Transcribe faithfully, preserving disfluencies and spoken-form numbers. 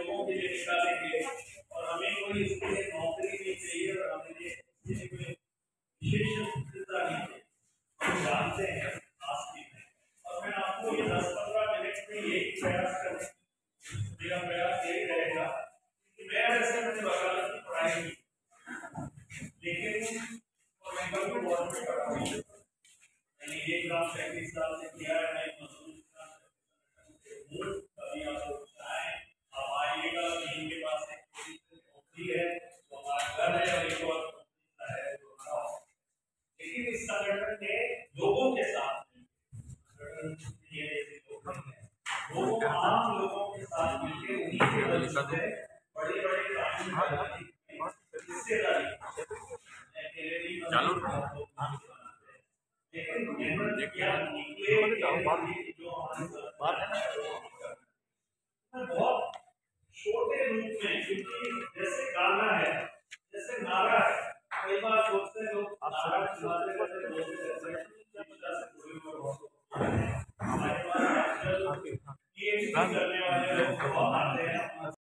लोगों के लिए निकालेंगे और हमें कोई इसके लिए नौकरी नहीं चाहिए और हमें इसके लिए कोई विशेष चिंता नहीं चाहिए। हम जानते हैं आज की में और मैं आपको ये दस पंद्रह मिनट में यही प्रयास करूँ, मेरा प्रयास यही रहेगा कि मैं वैसे मैंने वकालत की पढ़ाई की लेकिन और मैं कभी बहुत में पढ़ा हूँ, मैंने एक ग्राम पैंतीस साल से किया है, मैं मजदूर अभी आपको बताएं आप आइएगा, इनके पास एक नौकरी है तो हमारा घर है और एक और है तो हमारा, लेकिन इस संगठन के लोगों के साथ लोग आम लोगों के साथ मिलकर उन्हीं के वजह से बड़े बड़े कानून बनाने की हिस्सेदारी चालू लेकिन मेहनत क्या निकले जो बहुत छोटे रूप में, क्योंकि जैसे गाना है जैसे नारा है, कई बार सोचते हैं लोग नारा सुनाते करते हमारे पास आजकल पीएचडी करने वाले लोग बहुत आते हैं।